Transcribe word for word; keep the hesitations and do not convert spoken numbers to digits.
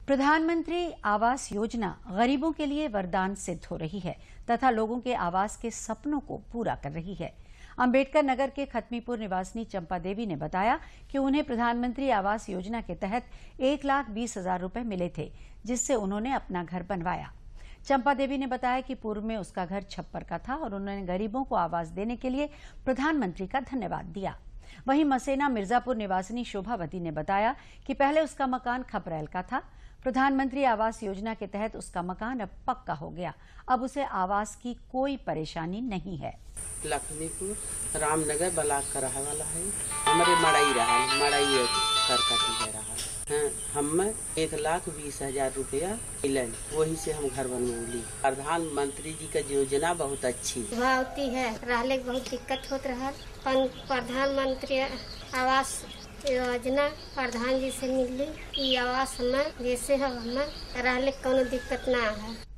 प्रधानमंत्री आवास योजना गरीबों के लिए वरदान सिद्ध हो रही है तथा लोगों के आवास के सपनों को पूरा कर रही है। अंबेडकर नगर के खत्मीपुर निवासिनी चंपा देवी ने बताया कि उन्हें प्रधानमंत्री आवास योजना के तहत एक लाख बीस हजार रुपए मिले थे, जिससे उन्होंने अपना घर बनवाया। चंपा देवी ने बताया कि पूर्व में उसका घर छप्पर का था और उन्होंने गरीबों को आवास देने के लिए प्रधानमंत्री का धन्यवाद दिया। वहीं मसेना मिर्जापुर निवासिनी शोभावती ने बताया कि पहले उसका मकान खपरेल का था। प्रधानमंत्री आवास योजना के तहत उसका मकान अब पक्का हो गया। अब उसे आवास की कोई परेशानी नहीं है। लखमीपुर रामनगर ब्लॉक का रहा वाला है। हमारे मड़ाई रहा मड़ाई सरकट रहा है। हमें एक लाख बीस हजार रुपया मिलन, वही से हम घर बनवली। प्रधानमंत्री जी का योजना बहुत अच्छी होती है। रहने बहुत दिक्कत होत रहा। प्रधानमंत्री आवास योजना प्रधान जी से मिली। आवास हमें जैसे हमें रहने कोनो दिक्कत ना है।